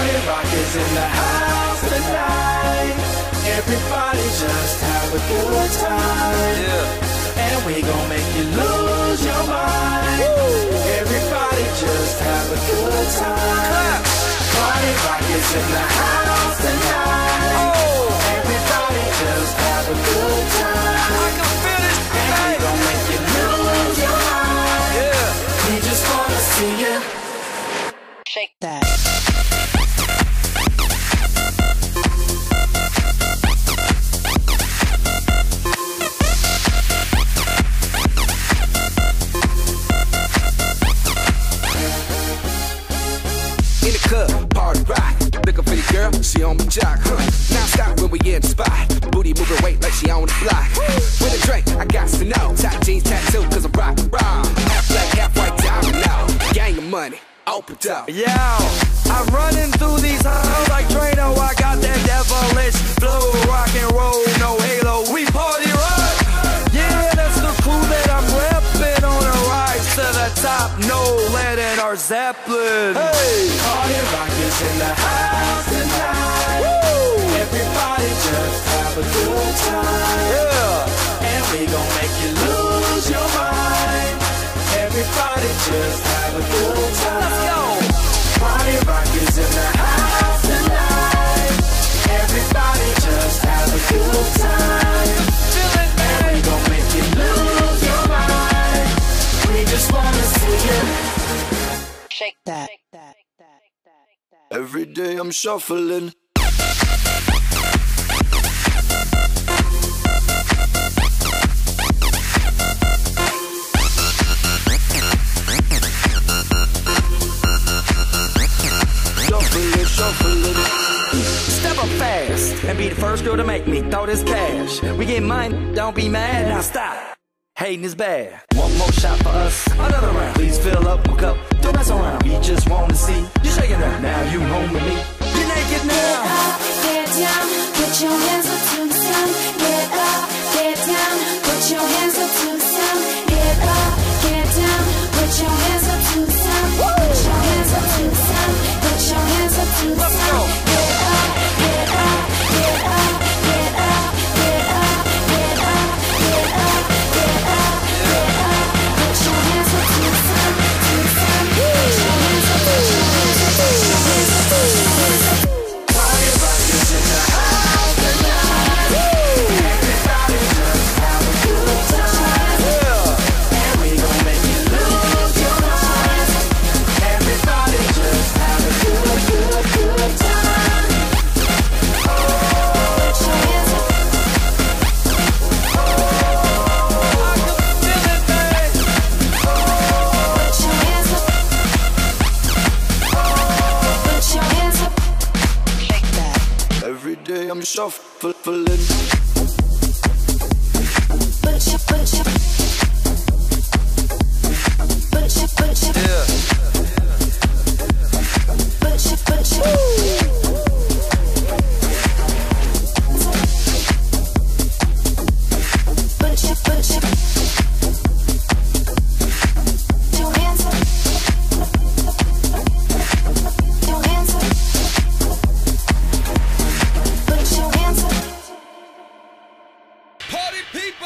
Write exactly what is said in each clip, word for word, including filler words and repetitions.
Party rock is in the house tonight. Everybody just have a good time. Yeah. And we gon' make you lose your mind. Woo. Everybody just have a good time. Party rock is in the house tonight. Oh. Everybody just have a good time. I can feel it tonight. And we gon' make you lose your mind. Yeah. We just wanna see you shake that. In the club, party rock. Looking for the girl, she on my jock, huh? Now stop when we in the spot. Booty moving weight like she on the block. With a drink, I got to know. Top jeans tattoo, cause I'm rock raw. Half black, half white, diamond now. Gang of money, open up. Yo, I'm running through these halls like Drano. I got that devilish flow, rock and roll, no halo. We party rock. Yeah, that's the crew that I'm repping on a rise to the top. No lead in our Zeppelin. Hey, party rock is in the house tonight. Woo! Everybody just have a good time. Yeah, and we gon' make you lose your mind. Everybody just have a good time. Let's go. Party rock is in the house tonight. Everybody just have a good time. Feel it, man. And we gon' make you lose your mind. We just wanna see you shake that. Every day I'm shuffling. Shuffling, shuffling. Step up fast and be the first girl to make me throw this cash. We get mine, don't be mad, now stop. Hating is bad. One more shot for us, another round. Please fill up my cup, don't mess around. We just wanna see you shaking that. Now you home with me, you're naked now. Get up, get down, put your hands up to the sun. Get up, get down, put your hands up to the sun. Get up, get down, put your hands up to the sun. Put your hands up to the sun. Put your hands up to the sun. Get up, get up, get up, get up, get up, get up, get up, get up, get up. Put your hands up to the sun, to the sun. Put your hands up, put your hands up, put your hands up, put your hands up. Party rock is in the house tonight. Everybody just have a good time. Yeah. And we gon' make you lose your mind. Everybody just have a good, good, good time. Oh, Put your hands up. I can feel it, babe. Put your hands up. Put your hands up. Shake that. Every day I'm shuffling. Put your, put your, put your, put your, Yeah. put your, put your. Put your, put your. Your hands up. Your hands up. Put your hands up. Party people!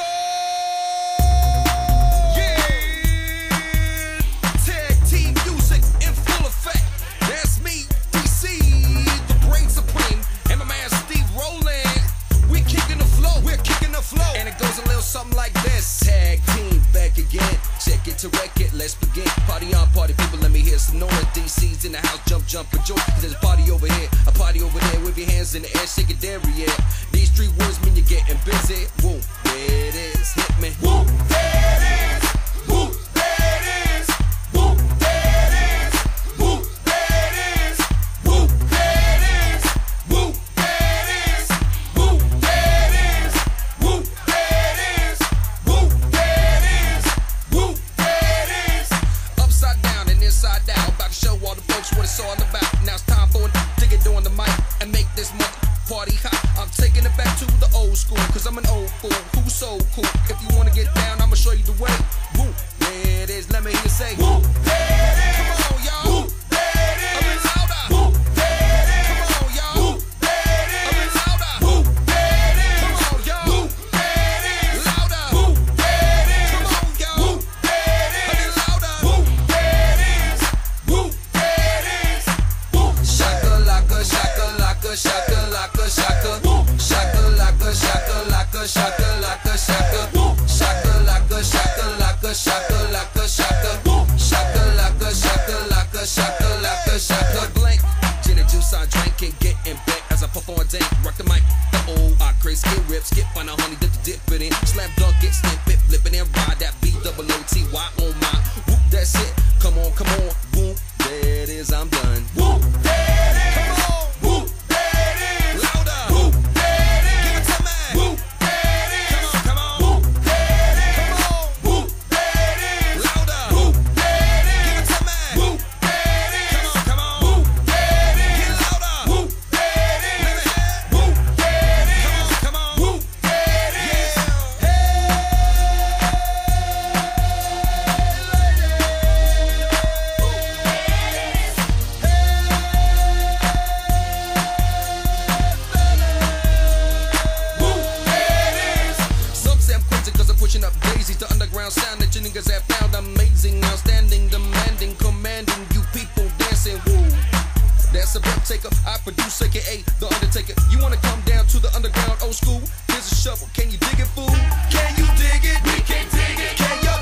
To wreck it, let's begin. Party on, party people, let me hear some noise. D C's in the house, jump, jump, and joy. There's a party over here, a party over there. With your hands in the air, shake it there, yeah. These three words mean you're getting busy. Woo, there it is, hit me. Woo, there it is. Woo, there it is. Woo, there it is. Woo, there it is. Woo, there it is. Woo, there it is. Woo, there it is. Woo, there it is. Woo, there it is. Woo. Upside down and inside out, about to show all the folks what it's all about. Now it's time for a to get on the mic and make this mother party hot. I'm taking it back to the old school, cause I'm an old fool who's so cool. If you wanna get down, I'ma show you the way. Woo, there it is, let me hear you say. Woo, there it is. Come on, y'all. Woo, there it is. A bit louder. Woo, there it is. maker, I produce, aka The Undertaker. You wanna come down to the underground old school? Here's a shovel, can you dig it, fool? Can you dig it? We can dig it. Can you